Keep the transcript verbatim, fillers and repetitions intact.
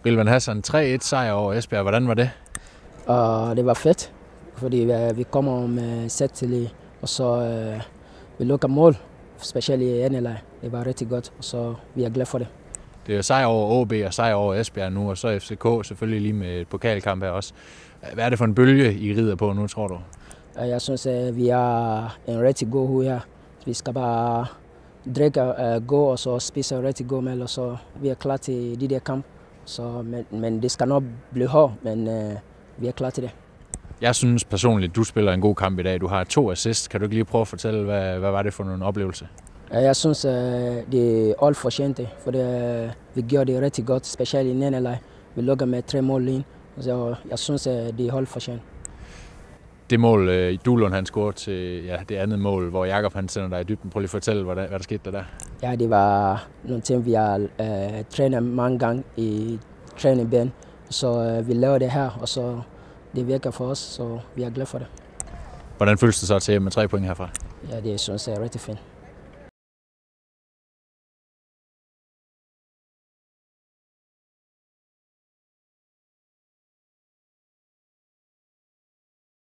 Bilvan Hassan, tre et sejr over Esbjerg. Hvordan var det? Og det var fedt, fordi vi kommer med selvtillid, og så øh, vi lukker mål, specielt i anden leg. Det var rigtig godt, og så vi er glade for det. Det er sejr over O B og sejr over Esbjerg nu, og så F C K selvfølgelig lige med et pokalkamp her også. Hvad er det for en bølge, I rider på nu, tror du? Jeg synes, at vi er en rigtig god hoved her. Vi skal bare drikke, uh, gå og så spise rigtig god mad, og så vi er klar til de der kamp. Så, men, men det skal nok blive hårdt, men uh, vi er klar til det. Jeg synes personligt, du spiller en god kamp i dag. Du har to assist. Kan du ikke lige prøve at fortælle, hvad, hvad var det for en oplevelse? Jeg synes, uh, det er alt fortjent, for det, uh, vi gjorde det rigtig godt, specielt i anden leg. Vi lukker med tre mål ind, så jeg synes, uh, det er alt fortjent. Det mål, uh, Duelund han scorede til ja, det andet mål, hvor Jakob han sender dig i dybden. Prøv lige at fortælle, hvad der, hvad der skete der der. Ja, det var nogle ting, vi har uh, trænet mange gange i træningsbanen. Så uh, vi laver det her, og så det virker for os, så vi er glade for det. Hvordan føles det så til med tre point herfra? Ja, det synes jeg er rigtig fint.